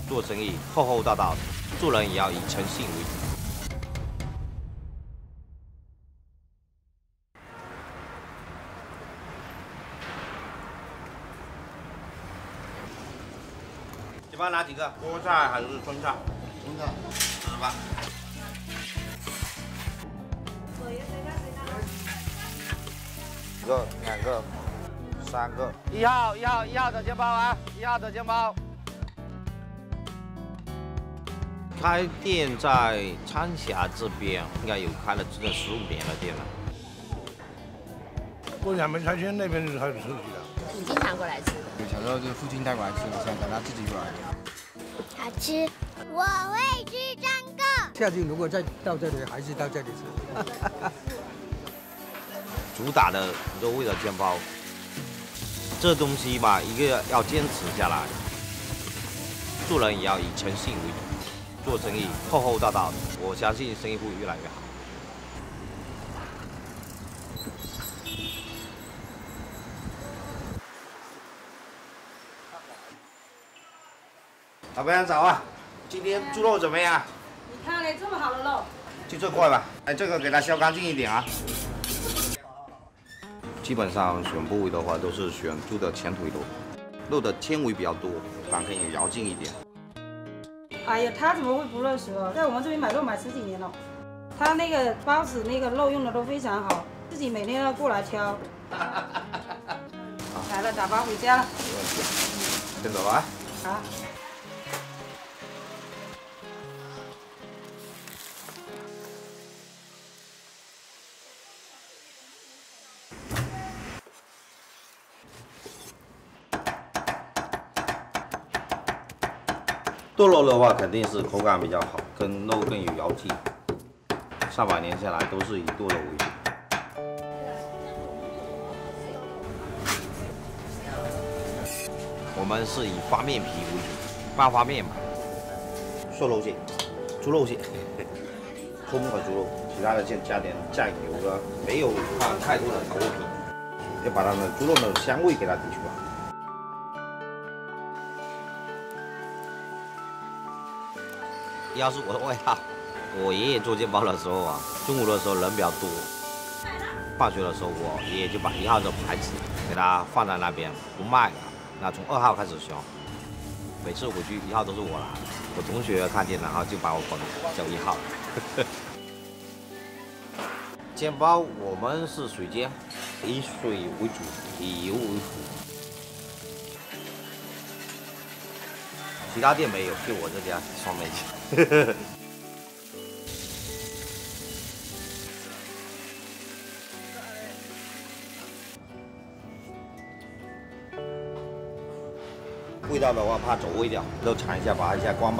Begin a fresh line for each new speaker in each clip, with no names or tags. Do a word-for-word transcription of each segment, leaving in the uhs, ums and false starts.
做生意厚厚道道的，做人也要以诚信为主。 你帮拿几个？菠菜还是春菜？
春菜，
四十八。一个、两个、三个。一号、一号、一号的煎包啊！一号的煎包。开店在昌峡这边，应该有开了整整十五年的店了。
过年没拆迁那边是开始吃起的。
你经常过来吃？
小时候就是父亲带过来吃，现在长大自己过来。
好吃，我会吃三个。
下次如果再到这里，还是到这里吃。
主打的肉味的煎包，这东西吧，一个要坚持下来，做人也要以诚信为主，做生意厚厚道道的，我相信生意会越来越好。老板早啊，今天猪肉怎么样？
你看嘞，这么好的肉，
就这块吧。哎，这个给它削干净一点啊。基本上选部位的话，都是选猪的前腿肉，肉的纤维比较多，胆可以咬劲一点。
哎呀，他怎么会不认识哦？在我们这边买肉买十几年了，他那个包子那个肉用的都非常好，自己每天要过来挑。来了，打包回家了。
没问题，先走了啊。
好。 剁肉的话，肯定是口感比较好，跟肉更有咬劲。上百年下来都是以剁肉为主。我们是以发面皮为主，半发面嘛。瘦肉馅、猪肉馅，空的猪肉，其他的先加点酱油啊，没有放太多的调味品，要把它的猪肉的香味给它提出来。 要是我的外号，我爷爷做煎包的时候啊，中午的时候人比较多，放学的时候我爷爷就把一号的牌子给它放在那边不卖了，那从二号开始削，每次回去一号都是我拿，我同学看见然后就把我管叫一号。煎包我们是水煎，以水为主，以油为辅。 其他店没有，就我这家双面煎。味道的话怕走味掉，都尝一下，拔一下光吧。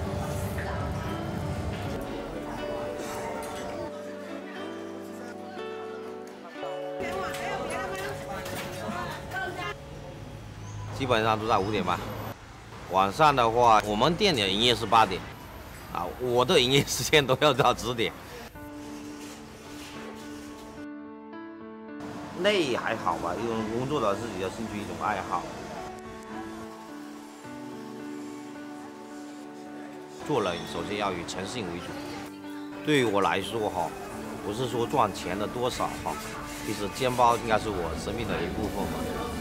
基本上都在五点半。 晚上的话，我们店里营业是八点，啊，我的营业时间都要到十点。累还好吧，因为工作的自己的兴趣一种爱好。做人首先要以诚信为主。对于我来说哈，不是说赚钱的多少哈，其实煎包应该是我生命的一部分嘛。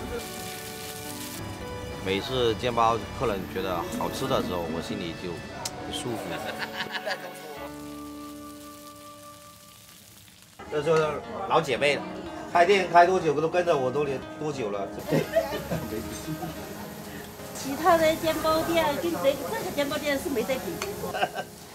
每次煎包客人觉得好吃的时候，我心里就舒服。这就是老姐妹了，开店开多久都跟着我多年多久了？
其他的煎包店跟这这个煎包店是没得比。